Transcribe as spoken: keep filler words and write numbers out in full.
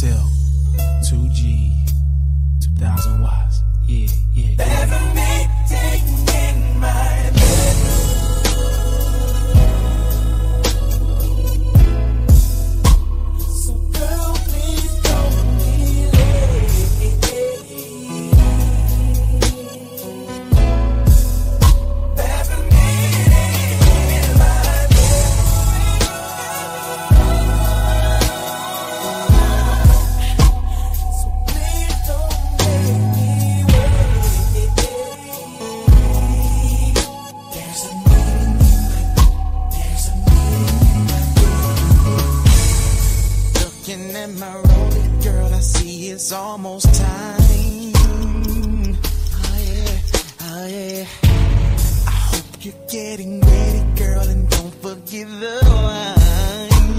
oneself, two G, two thousand watts. Yeah, yeah, yeah. Levitating in my bed. So girl, please don't be late. Levitating in my bed. So please don't make me wait. There's a meeting in my, there's a meeting in my bed. Looking at my road, girl, I see it's almost time. Oh yeah, oh yeah. I hope you're getting ready, girl, and don't forget the wine.